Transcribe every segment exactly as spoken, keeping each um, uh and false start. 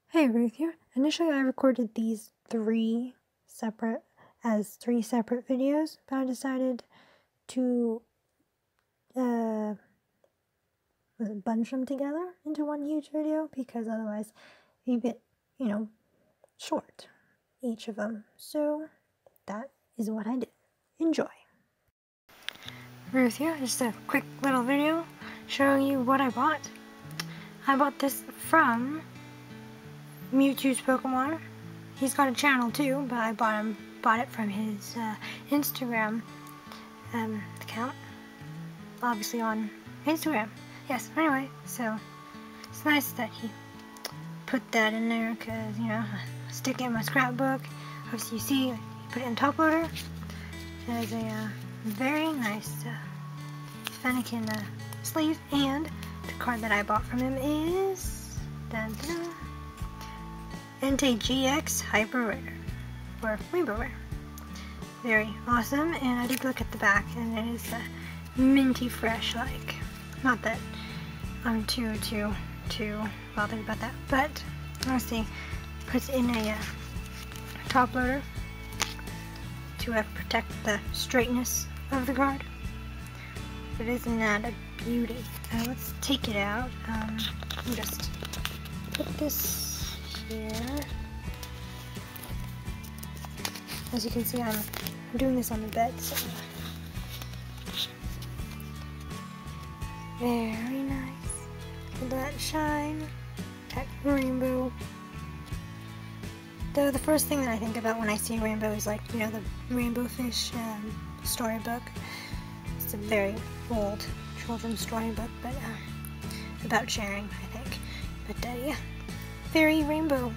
Hey, Ruth here. Initially I recorded these three separate, as three separate videos, but I decided to, uh, was it bunch them together into one huge video, because otherwise it'd be a bit, you know, short, each of them. So that is what I did. Enjoy. Ruth here, just a quick little video showing you what I bought. I bought this from Mewtwo's Pokemon. He's got a channel too, but I bought him bought it from his uh, Instagram um, account. Obviously on Instagram. Yes. Anyway, so it's nice that he put that in there because, you know, I stick it in my scrapbook. Obviously, you see, he put it in top loader. It has a uh, very nice uh, Fennekin uh, sleeve, and the card that I bought from him is dun, dun, dun, Entei G X Hyper Rare, or Rainbow Rare. Very awesome, and I did look at the back, and it is uh, minty fresh, like, not that I'm too, too, too bothered about that, but honestly, it puts in a uh, top loader to uh, protect the straightness of the card. But isn't that a beauty? Uh, let's take it out. Um, I'll just put this here. As you can see, I'm, I'm doing this on the bed, so very nice. Look at that shine, that rainbow. Though the first thing that I think about when I see rainbow is, like, you know, the Rainbow Fish um, storybook. It's a very old children's storybook, but uh, about sharing, I think. But uh, yeah. Very rainbow.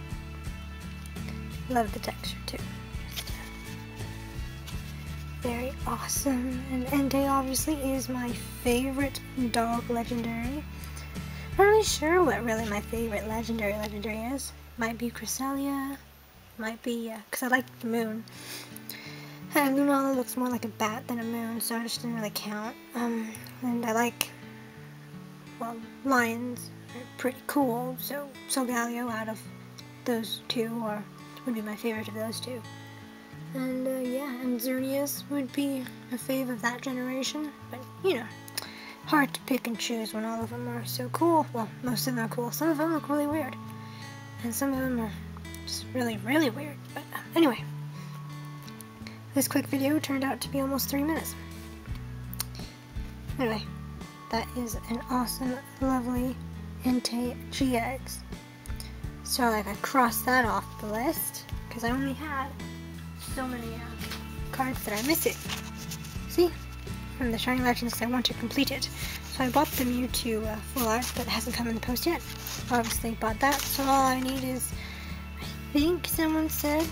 Love the texture too. Just, uh, very awesome. And Entei obviously is my favorite dog legendary. Not really sure what really my favorite legendary legendary is. Might be Cresselia. Might be, uh, because I like the moon. And Lunala looks more like a bat than a moon, so I just didn't really count. Um, and I like, well, lions. Pretty cool, so Solgaleo out of those two or would be my favorite of those two. And uh, yeah, and Xerneas would be a fave of that generation, but you know, hard to pick and choose when all of them are so cool. Well, most of them are cool. Some of them look really weird, and some of them are just really, really weird. But uh, anyway, this quick video turned out to be almost three minutes. Anyway, that is an awesome, lovely Entei G X. So like I crossed that off the list because I only had so many uh, cards that I missed it. See? From the Shiny Legends, because I want to complete it. So I bought the Mewtwo uh, full art, but it hasn't come in the post yet. Obviously bought that, so all I need is, I think someone said,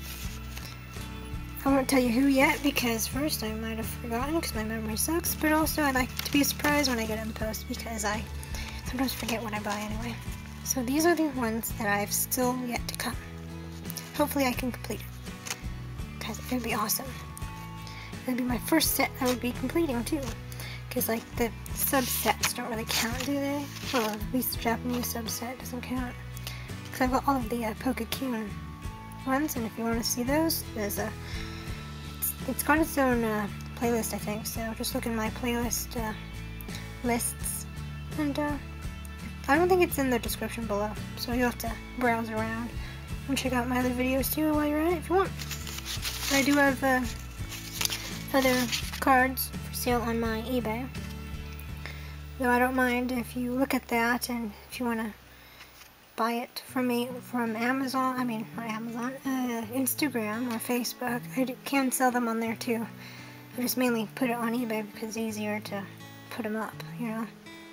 I won't tell you who yet because first I might have forgotten because my memory sucks, but also I like to be surprised when I get it in the post because I sometimes forget what I buy anyway. So these are the ones that I've still yet to come. Hopefully I can complete it, because it would be awesome. It would be my first set I would be completing too, because like the subsets don't really count, do they? Well, at least the Japanese subset doesn't count. Because I've got all of the uh, Pokekyun ones, and if you want to see those, there's a, it's, it's got its own uh, playlist, I think, so just look in my playlist uh, lists, and uh, I don't think it's in the description below, so you'll have to browse around and check out my other videos too while you're at it if you want. I do have uh, other cards for sale on my eBay, though I don't mind if you look at that, and if you want to buy it from me from Amazon, I mean not Amazon, uh, Instagram or Facebook, I do, can sell them on there too. I just mainly put it on eBay because it's easier to put them up, you know.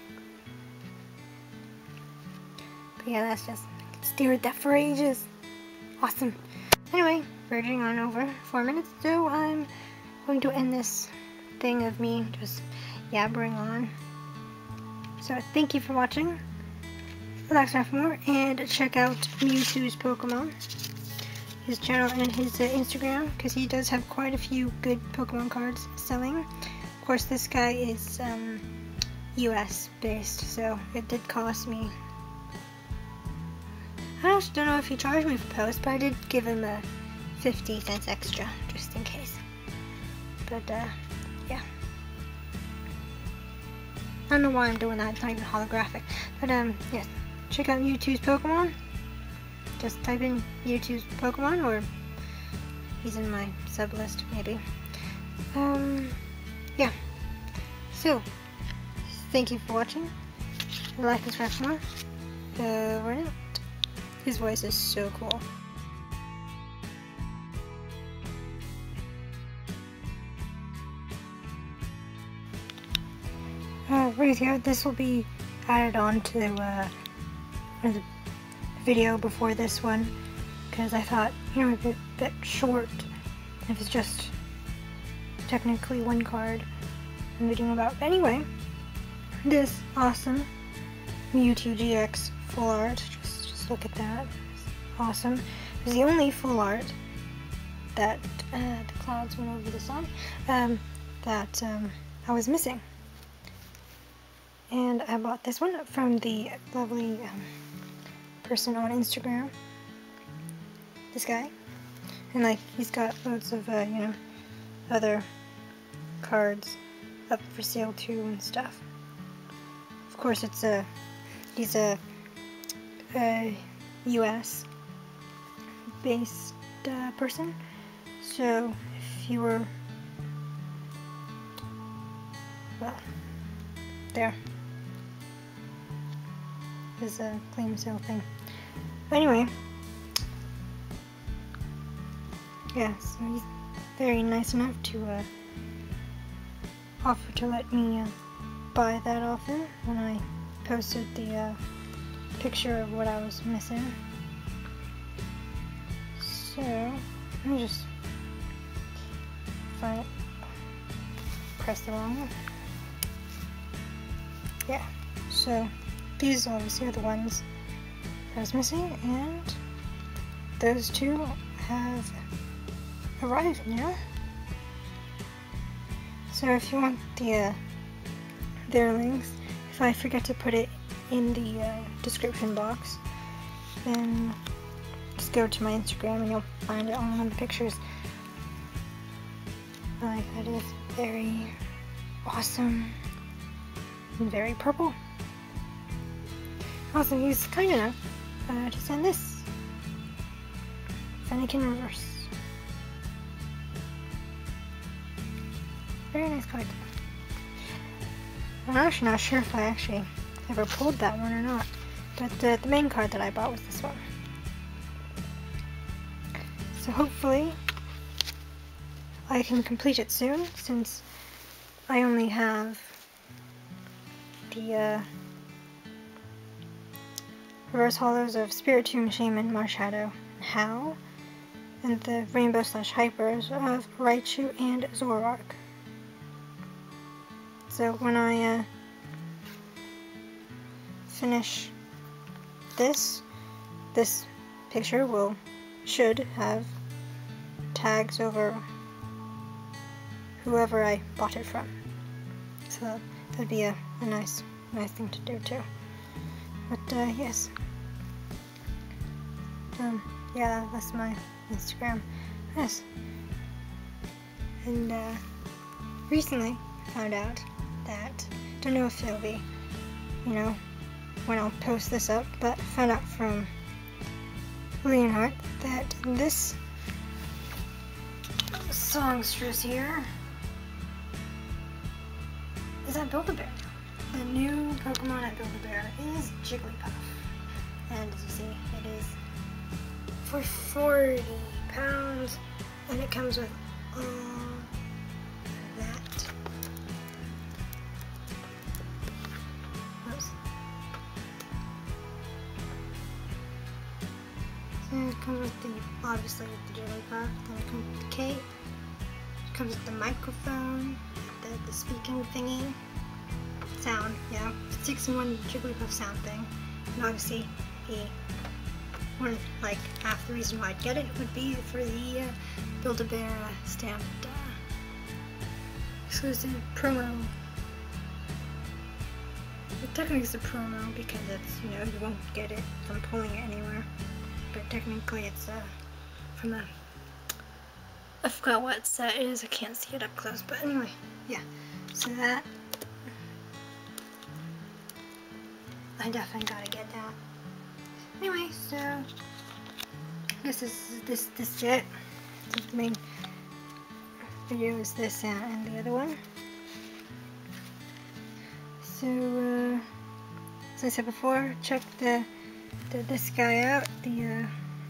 But yeah, that's just, I could stare at that for ages. Awesome. Anyway, verging on over four minutes, so I'm going to end this thing of me just yabbering on. So thank you for watching. Relax for more, and check out Mewtwo's Pokemon, his channel and his uh, Instagram, because he does have quite a few good Pokemon cards selling. Of course, this guy is um, U S based, so it did cost me, also don't know if he charged me for post, but I did give him a fifty cents extra, just in case. But, uh, yeah. I don't know why I'm doing that, it's not even holographic. But, um, yes. Check out YouTube's Pokemon. Just type in YouTube's Pokemon, or he's in my sub list, maybe. Um, yeah. So, thank you for watching. Like and subscribe for more. Uh, we're out. His voice is so cool. Uh, right here, this will be added on to uh, the video before this one, because I thought, you know, a bit, bit short if it's just technically one card I'm videoing about. But anyway, this awesome Mewtwo G X full art, just, just look at that, it's awesome. It's the only full art that uh, the clouds went over the sun um, that um, I was missing. And I bought this one from the lovely um, person on Instagram. This guy. And like, he's got loads of, uh, you know, other cards up for sale too and stuff. Of course, it's a, he's a, a U S based uh, person. So if you were, well, there. Is a claim sale thing. But anyway, yeah, so he's very nice enough to uh, offer to let me uh, buy that off him when I posted the uh, picture of what I was missing. So let me just find it. Press the wrong one. Yeah, so these obviously are the ones I was missing, and those two have arrived now. So if you want the uh, their links, if I forget to put it in the uh, description box, then just go to my Instagram and you'll find it on one of the pictures. Like, that is very awesome and very purple. Also, he's kind enough uh, to send this Fennekin Reverse. Very nice card. I'm actually not sure if I actually ever pulled that one or not, but uh, the main card that I bought was this one. So hopefully I can complete it soon, since I only have the uh, reverse hollows of Spiritomb, Shaman, Marshadow, and Howl, and the Rainbow slash Hypers of Raichu and Zoroark. So when I uh, finish this, this picture will should have tags over whoever I bought it from. So that'd be a, a nice, nice thing to do too. But uh, yes, um, yeah, that's my Instagram. Yes, and uh, recently found out that, don't know if it'll be, you know, when I'll post this up, but found out from Leonhardt that this songstress here is at Build-A-Bear. The new Pokemon at Build-A-Bear is Jigglypuff, and as you see, it is for forty pounds, and it comes with all that. Oops. So it comes with the, obviously with the Jigglypuff, then it comes with the cape, it comes with the microphone, the, the speaking thingy, sound, yeah, six in one Jigglypuff sound thing, and obviously the one, like, half the reason why I'd get it would be for the uh, Build-A-Bear uh, stamped uh, exclusive promo. Well, technically it's a promo because it's, you know, you won't get it from pulling it anywhere. but technically it's uh, from the, I forgot what set it is, I can't see it up close, but anyway, yeah, so that, I definitely gotta get that. Anyway, so, this is, this, this is it. The main video is this and, and the other one. So, uh, as I said before, check the, the this guy out, the, uh,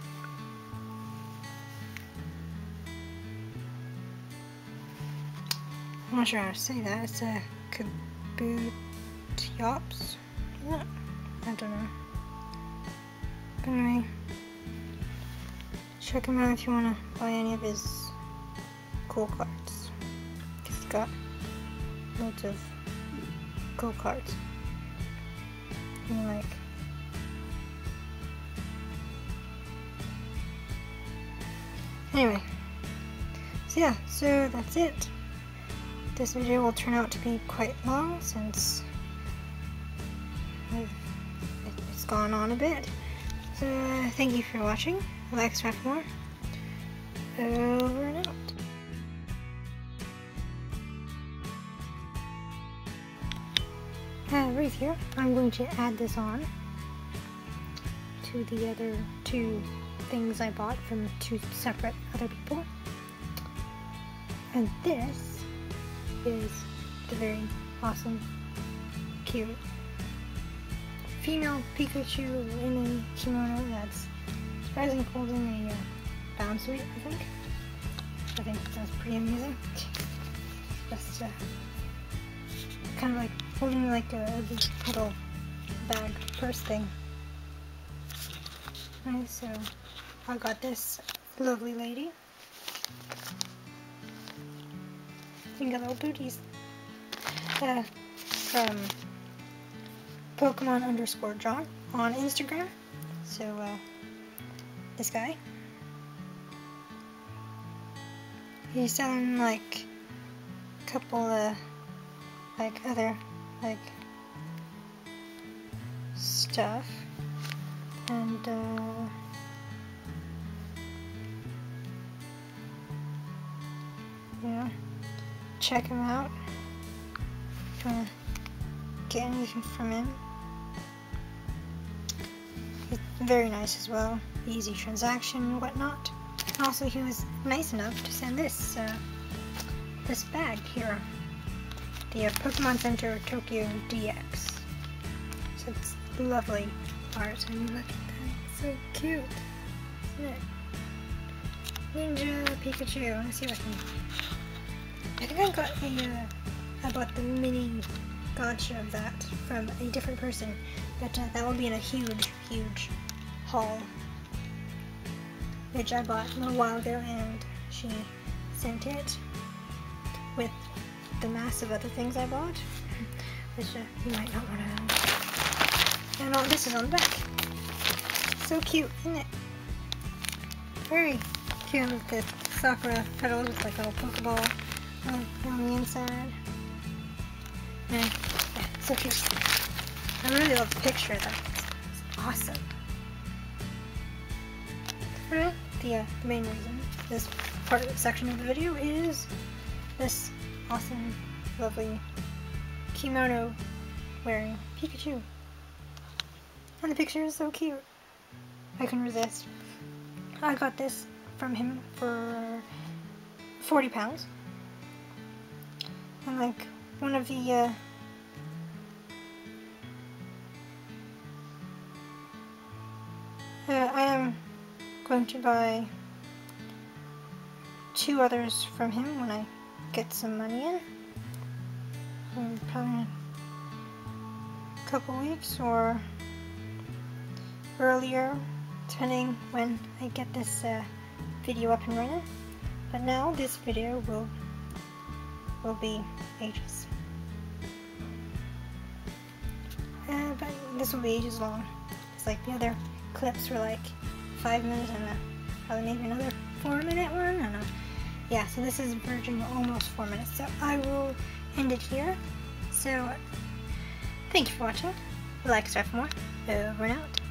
I'm not sure how to say that, it's a Kabutops, yeah, I don't know, but anyway, check him out if you want to buy any of his cool cards, he's got loads of cool cards, and like, anyway, so yeah, so that's it. This video will turn out to be quite long since I've, it's gone on a bit. So uh, thank you for watching. Like, subscribe for more. Over and out. Uh, right here, I'm going to add this on to the other two things I bought from two separate other people. And this is the very awesome, cute female Pikachu in a kimono that's surprisingly holding a uh, bounce suit, I think. I think that's pretty amusing. Just uh, kind of like holding like a, a little bag purse thing. Alright, so I got this lovely lady. You got little booties. Uh, from Pokemon underscore John on Instagram. So, uh, this guy. He's selling like a couple of like other like stuff. And, uh, yeah. Check him out if you want to get anything from him. He's very nice as well, easy transaction and whatnot. And also he was nice enough to send this uh, this bag here, the uh, Pokemon Center Tokyo D X. So it's lovely art. I mean, look at that, it's so cute, isn't it? Ninja Pikachu. Let's see if I can. I think I got a, uh, I bought the mini gacha of that from a different person, but uh, that will be in a huge, huge haul, which I bought a little while ago, and she sent it with the massive other things I bought, which uh, you might not want to know. And all this is on the back. So cute, isn't it? Very cute with the Sakura petals with like a little Pokeball on the inside. And, yeah, so cute. I really love the picture though. It's awesome. Alright, the, uh, the main reason this part of the section of the video is this awesome, lovely kimono wearing Pikachu. And the picture is so cute. I couldn't resist. I got this from him for forty pounds. And like one of the uh, uh, I am going to buy two others from him when I get some money in. Um, probably in a couple weeks or earlier, depending when I get this uh, video up and running. But now this video will will be ages. Uh, but this will be ages long. It's like the other clips were like five minutes and uh, probably maybe another four minute one. I don't know. Yeah, so this is verging almost four minutes. So I will end it here. So thank you for watching. Like, subscribe for more. Over and out.